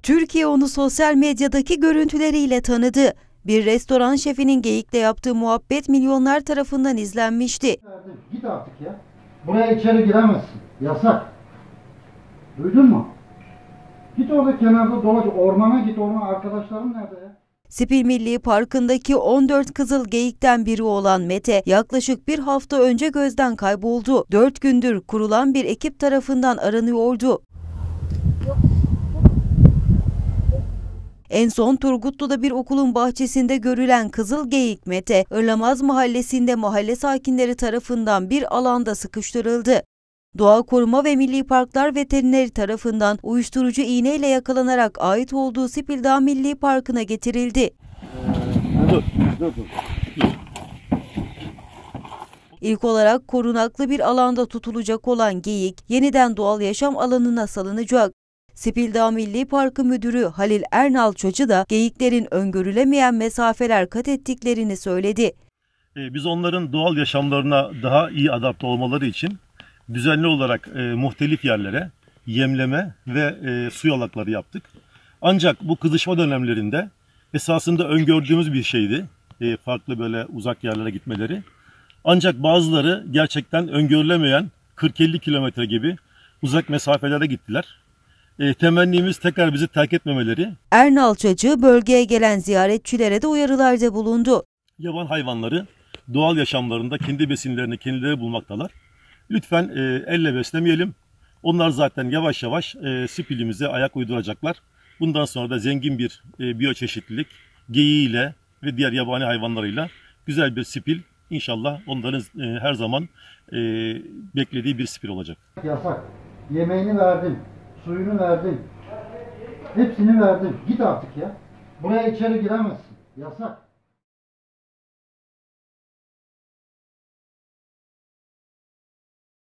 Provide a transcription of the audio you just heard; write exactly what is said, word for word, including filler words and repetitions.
Türkiye onu sosyal medyadaki görüntüleriyle tanıdı. Bir restoran şefinin geyikle yaptığı muhabbet milyonlar tarafından izlenmişti. Git artık ya. Buraya içeri giremezsin. Yasak. Duydun mu? Git orada kenarda dolaş. Ormana git, orman. Arkadaşların nerede ya? Spil Milli Parkı'ndaki on dört kızıl geyikten biri olan Mete yaklaşık bir hafta önce gözden kayboldu. dört gündür kurulan bir ekip tarafından aranıyordu. En son Turgutlu'da bir okulun bahçesinde görülen kızıl geyik Mete, Irlamaz Mahallesi'nde mahalle sakinleri tarafından bir alanda sıkıştırıldı. Doğa Koruma ve Milli Parklar veterineri tarafından uyuşturucu iğneyle yakalanarak ait olduğu Spildağ Milli Parkı'na getirildi. Dur, dur, dur. İlk olarak korunaklı bir alanda tutulacak olan geyik yeniden doğal yaşam alanına salınacak. Spildağ Milli Parkı Müdürü Halil Ernalçacı da geyiklerin öngörülemeyen mesafeler kat ettiklerini söyledi. Biz onların doğal yaşamlarına daha iyi adapte olmaları için düzenli olarak e, muhtelif yerlere yemleme ve e, su yolakları yaptık. Ancak bu kızışma dönemlerinde esasında öngördüğümüz bir şeydi. E, farklı böyle uzak yerlere gitmeleri. Ancak bazıları gerçekten öngörülemeyen kırk elli kilometre gibi uzak mesafelere gittiler. E, temennimiz tekrar bizi terk etmemeleri. Ernalçacı bölgeye gelen ziyaretçilere de uyarılarda bulundu. Yaban hayvanları doğal yaşamlarında kendi besinlerini kendileri bulmaktalar. Lütfen e, elle beslemeyelim. Onlar zaten yavaş yavaş e, spilimize ayak uyduracaklar. Bundan sonra da zengin bir e, biyoçeşitlilik, geyiğiyle ve diğer yabani hayvanlarıyla güzel bir spil inşallah onların e, her zaman e, beklediği bir spil olacak. Yasak. Yemeğini verdin, suyunu verdin. Hepsini verdin. Git artık ya. Buraya içeri giremezsin. Yasak.